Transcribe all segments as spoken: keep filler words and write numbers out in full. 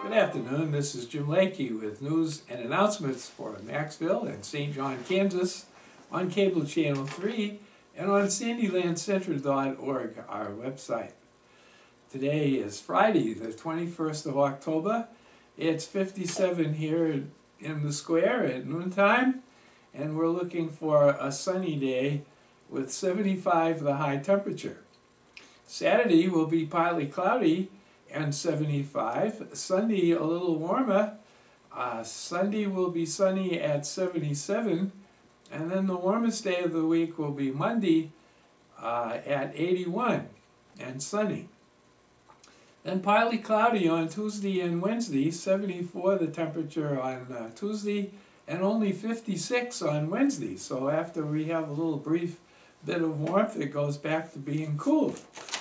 Good afternoon, this is Jim Lakey with news and announcements for Maxville and Saint John, Kansas on Cable Channel three and on sandyland central dot org, our website. Today is Friday, the twenty-first of October. It's fifty-seven here in the square at noontime, and we're looking for a sunny day with seventy-five the high temperature. Saturday will be partly cloudy and seventy-five. Sunday a little warmer. Uh, Sunday will be sunny at seventy-seven, and then the warmest day of the week will be Monday uh, at eighty-one and sunny. Then partly cloudy on Tuesday and Wednesday, seventy-four the temperature on uh, Tuesday, and only fifty-six on Wednesday. So after we have a little brief bit of warmth, it goes back to being cool.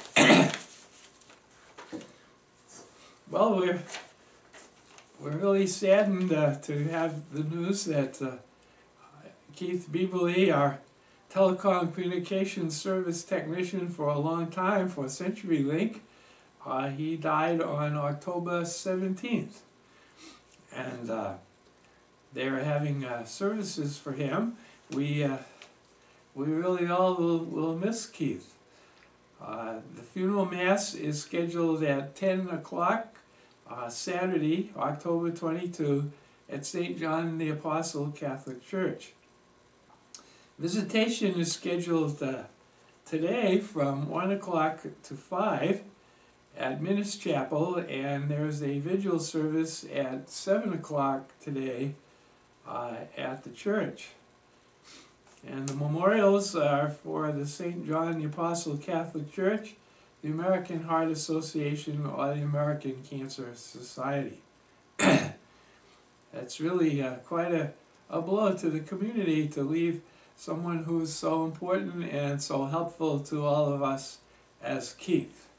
Well, we're, we're really saddened uh, to have the news that uh, Keith Beebley, our telecom communications service technician for a long time for CenturyLink, uh, he died on October seventeenth. And uh, they're having uh, services for him. We, uh, we really all will, will miss Keith. Uh, the funeral mass is scheduled at ten o'clock uh, Saturday, October twenty-second, at Saint John the Apostle Catholic Church. Visitation is scheduled uh, today from one o'clock to five at Minnis Chapel, and there's a vigil service at seven o'clock today uh, at the church. And the memorials are for the Saint John the Apostle Catholic Church, the American Heart Association, or the American Cancer Society. That's really uh, quite a, a blow to the community to leave someone who's so important and so helpful to all of us as Keith.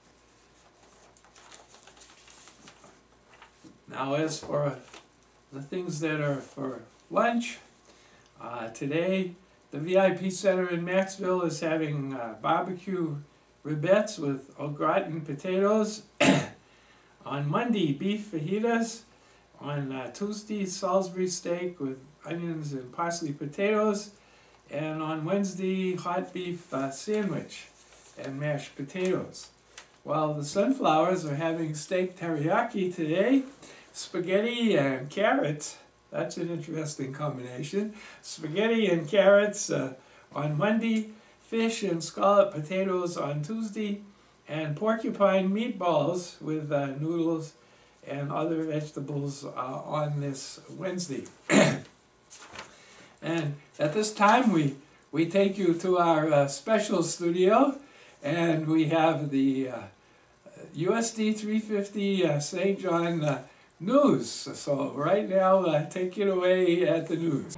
Now, as for the things that are for lunch, uh, today the V I P Center in Maxville is having uh, barbecue ribettes with au gratin potatoes. On Monday, beef fajitas. On uh, Tuesday, Salisbury steak with onions and parsley potatoes. And on Wednesday, hot beef uh, sandwich and mashed potatoes. While the Sunflowers are having steak teriyaki today, spaghetti and carrots. That's an interesting combination. Spaghetti and carrots uh, on Monday, fish and scallop potatoes on Tuesday, and porcupine meatballs with uh, noodles and other vegetables uh, on this Wednesday. And at this time, we, we take you to our uh, special studio, and we have the uh, U S D three fifty uh, Saint John uh, News. So right now, uh, take it away at the news.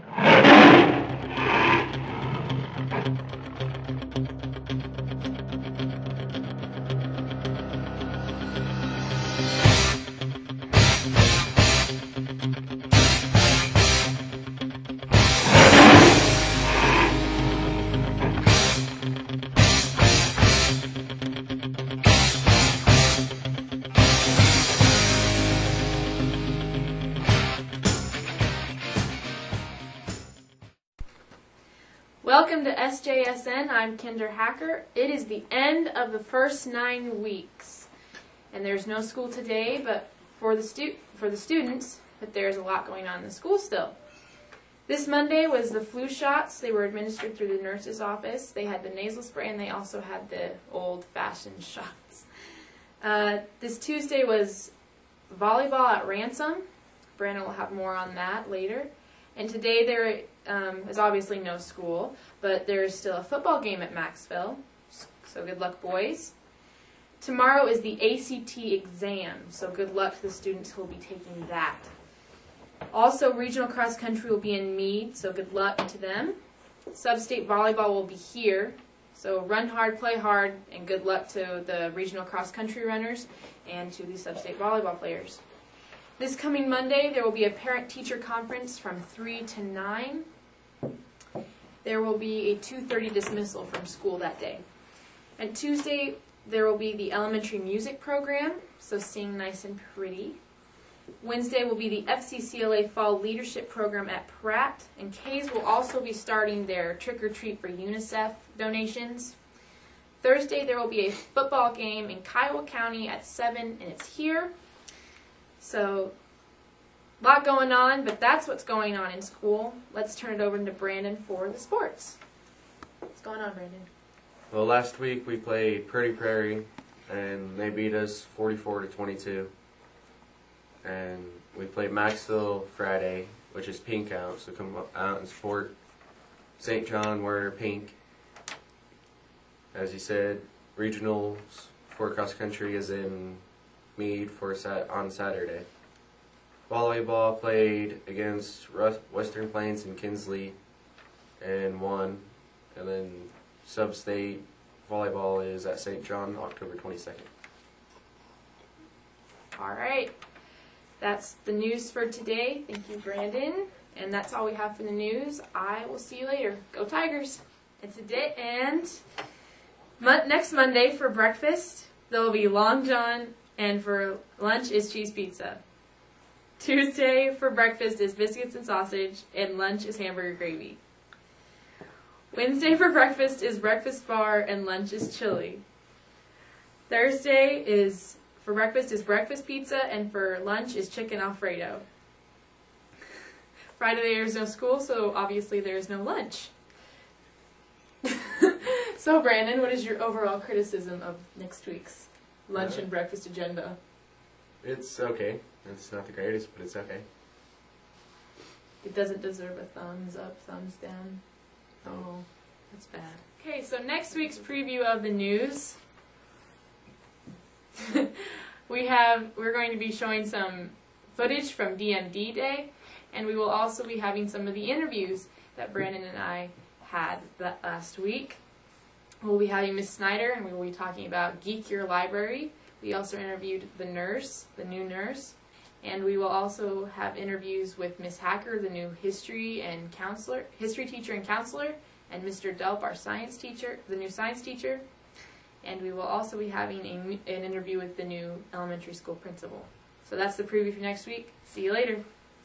Welcome to S J S N. I'm Kinder Hacker. It is the end of the first nine weeks, and there's no school today, but for the stu for the students, but there's a lot going on in the school still. This Monday was the flu shots. They were administered through the nurse's office. They had the nasal spray, and they also had the old-fashioned shots. Uh, this Tuesday was volleyball at Ransom. Brandon will have more on that later. And today there um, is obviously no school, but there's still a football game at Maxville, so good luck, boys. Tomorrow is the A C T exam, so good luck to the students who will be taking that. Also, regional cross country will be in Meade, so good luck to them. Sub-state volleyball will be here, so run hard, play hard, and good luck to the regional cross country runners and to the sub-state volleyball players. This coming Monday, there will be a parent-teacher conference from three to nine. There will be a two thirty dismissal from school that day. And Tuesday, there will be the elementary music program, so sing nice and pretty. Wednesday will be the F C C L A Fall Leadership Program at Pratt, and K's will also be starting their Trick or Treat for UNICEF donations. Thursday there will be a football game in Kiowa County at seven, and it's here. So, a lot going on, but that's what's going on in school. Let's turn it over to Brandon for the sports. What's going on, Brandon? Well, last week we played Pretty Prairie, and they beat us forty-four to twenty-two. And we played Maxville Friday, which is pink out, so come out and support Saint John, wear pink. As you said, regionals for cross country is in Meade for sat on Saturday. Volleyball played against Western Plains and Kinsley and won. And then sub-state volleyball is at Saint John October twenty-second. All right. That's the news for today. Thank you, Brandon. And that's all we have for the news. I will see you later. Go Tigers! And today and mo next Monday for breakfast there will be Long John, and for lunch is cheese pizza. Tuesday for breakfast is biscuits and sausage, and lunch is hamburger gravy. Wednesday for breakfast is breakfast bar, and lunch is chili. Thursday is for breakfast is breakfast pizza, and for lunch is chicken Alfredo. Friday there is no school, so obviously there is no lunch. So Brandon, what is your overall criticism of next week's lunch Uh, and breakfast agenda? It's okay. It's not the greatest, but it's okay. It doesn't deserve a thumbs up, thumbs down. Oh, that's bad. Okay, so next week's preview of the news. we have, we're going to be showing some footage from D M D Day, and we will also be having some of the interviews that Brandon and I had that last week. We'll be having Miss Snyder, and we will be talking about Geek Your Library. We also interviewed the nurse, the new nurse, and we will also have interviews with Miss Hacker, the new history and counselor, history teacher and counselor, and Mister Delp, our science teacher, the new science teacher. And we will also be having a, an interview with the new elementary school principal. So that's the preview for next week. See you later.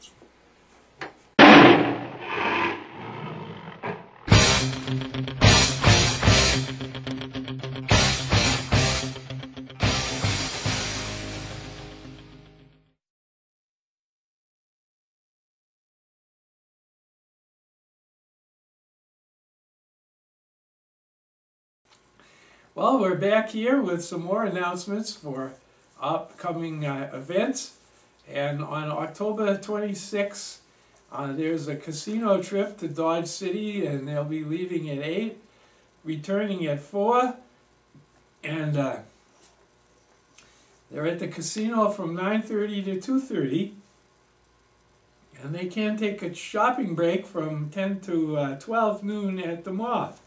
Well, we're back here with some more announcements for upcoming uh, events. And on October twenty-sixth, uh, there's a casino trip to Dodge City, and they'll be leaving at eight, returning at four. And uh, they're at the casino from nine thirty to two thirty. And they can take a shopping break from ten to twelve noon at the mall.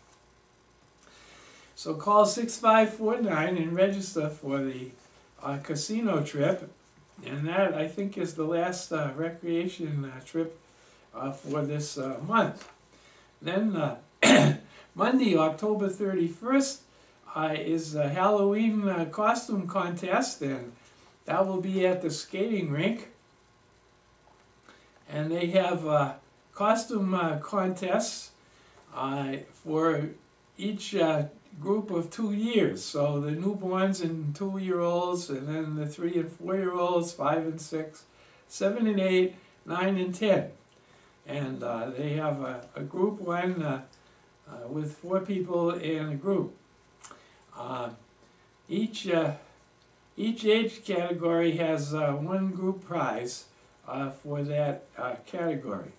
So call six five four nine and register for the uh, casino trip. And that, I think, is the last uh, recreation uh, trip uh, for this uh, month. Then uh, Monday, October thirty-first, uh, is a Halloween uh, costume contest, and that will be at the skating rink. And they have uh, costume uh, contests uh, for each uh, group of two years. So the newborns and two-year-olds, and then the three and four-year-olds, five and six, seven and eight, nine and ten. And uh, they have a, a group one uh, uh, with four people in a group. Uh, each uh, each age category has uh, one group prize uh, for that uh, category.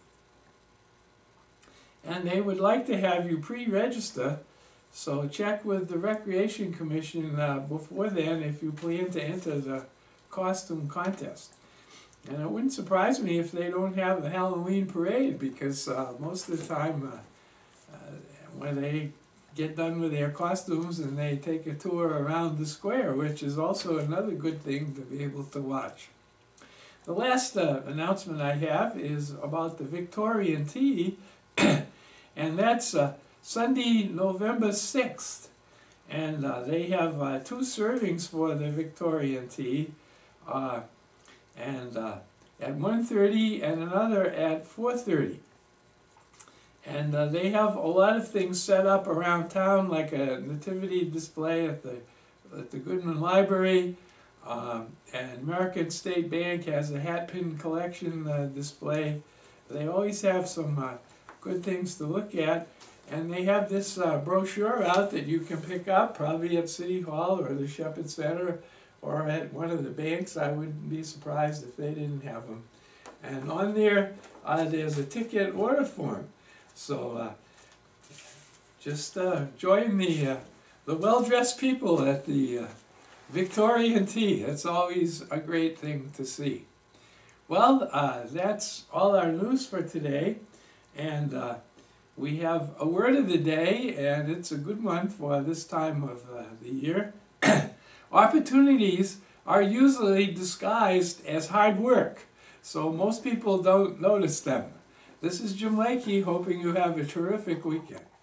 And they would like to have you pre-register. So check with the Recreation Commission uh, before then if you plan to enter the costume contest. And it wouldn't surprise me if they don't have the Halloween parade, because uh, most of the time uh, uh, when they get done with their costumes and they take a tour around the square, which is also another good thing to be able to watch. The last uh, announcement I have is about the Victorian Tea, and that's uh, Sunday, November sixth, and uh, they have uh, two servings for the Victorian tea, uh, and uh, at one thirty and another at four thirty. And uh, they have a lot of things set up around town, like a nativity display at the at the Goodman Library, um, and American State Bank has a hat pin collection uh, display. They always have some uh, good things to look at, and they have this uh, brochure out that you can pick up, probably at City Hall or the Shepherd Center or at one of the banks. I wouldn't be surprised if they didn't have them. And on there, uh, there's a ticket order form. So uh, just uh, join the, uh, the well-dressed people at the uh, Victorian Tea. That's always a great thing to see. Well, uh, that's all our news for today. And uh, we have a word of the day, and it's a good one for this time of uh, the year. Opportunities are usually disguised as hard work, so most people don't notice them. This is Jim Lakey, hoping you have a terrific weekend.